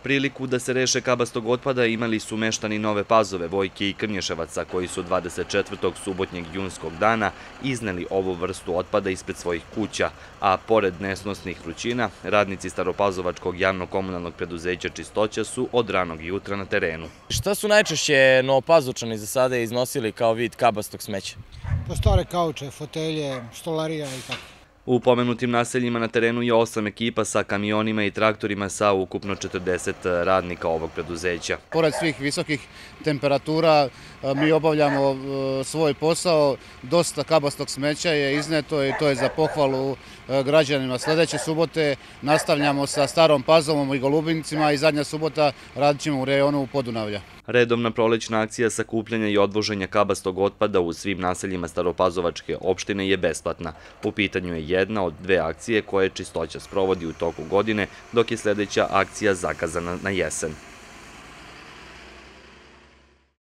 Priliku da se reše kabastog otpada imali su meštani Nove Pazove, Vojke i Krnješevaca koji su 24. subotnjeg junskog dana izneli ovu vrstu otpada ispred svojih kuća, a pored nesnosnih vrućina, radnici Staropazovačkog javno-komunalnog preduzeća Čistoća su od ranog jutra na terenu. Šta su najčešće Novopazovčani za sada iznosili kao vid kabastog smeća? Po stare kauče, fotelje, stolarija i tako. U pomenutim naseljima na terenu je 8 ekipa sa kamionima i traktorima sa ukupno 40 radnika ovog preduzeća. Pored svih visokih temperatura mi obavljamo svoj posao, dosta kabastog smeća je izneto i to je za pohvalu građanima. Sljedeće subote nastavljamo sa Starom Pazovom i Golubincima i zadnja subota radit ćemo u rejonu Podunavlja. Redovna prolećna akcija sakupljanja i odvoženja kabastog otpada u svim naseljima Staropazovačke opštine je besplatna. U pitanju je jedna od dve akcije koje Čistoća sprovodi u toku godine, dok je sljedeća akcija zakazana na jesen.